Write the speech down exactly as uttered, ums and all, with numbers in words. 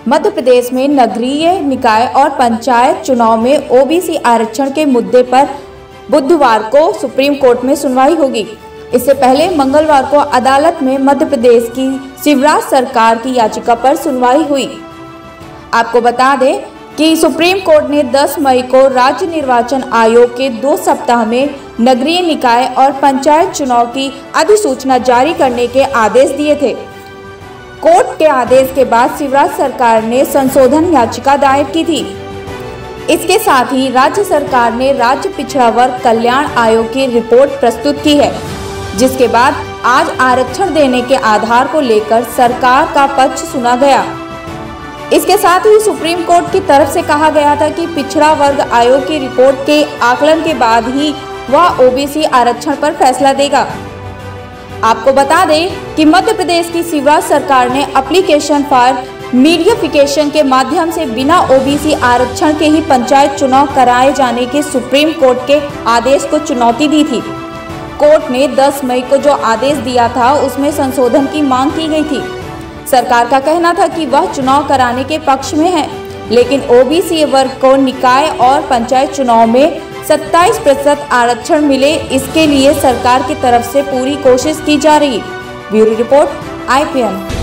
मध्य प्रदेश में नगरीय निकाय और पंचायत चुनाव में ओबीसी आरक्षण के मुद्दे पर बुधवार को सुप्रीम कोर्ट में सुनवाई होगी। इससे पहले मंगलवार को अदालत में मध्य प्रदेश की शिवराज सरकार की याचिका पर सुनवाई हुई। आपको बता दें कि सुप्रीम कोर्ट ने दस मई को राज्य निर्वाचन आयोग के दो सप्ताह में नगरीय निकाय और पंचायत चुनाव की अधिसूचना जारी करने के आदेश दिए थे। कोर्ट के आदेश के बाद शिवराज सरकार ने संशोधन याचिका दायर की थी। इसके साथ ही राज्य सरकार ने राज्य पिछड़ा वर्ग कल्याण आयोग की रिपोर्ट प्रस्तुत की है, जिसके बाद आज आरक्षण देने के आधार को लेकर सरकार का पक्ष सुना गया। इसके साथ ही सुप्रीम कोर्ट की तरफ से कहा गया था कि पिछड़ा वर्ग आयोग की रिपोर्ट के आकलन के बाद ही वह ओबीसी आरक्षण पर फैसला देगा। आपको बता दें कि मध्य प्रदेश की शिवराज सरकार ने एप्लीकेशन फॉर मीडियाफिकेशन के माध्यम से बिना ओबीसी आरक्षण के ही पंचायत चुनाव कराए जाने के सुप्रीम कोर्ट के आदेश को चुनौती दी थी। कोर्ट ने दस मई को जो आदेश दिया था उसमें संशोधन की मांग की गई थी। सरकार का कहना था कि वह चुनाव कराने के पक्ष में है, लेकिन ओबीसी वर्ग को निकाय और पंचायत चुनाव में सत्ताईस प्रतिशत आरक्षण मिले, इसके लिए सरकार की तरफ से पूरी कोशिश की जा रही। Bureau report I P N.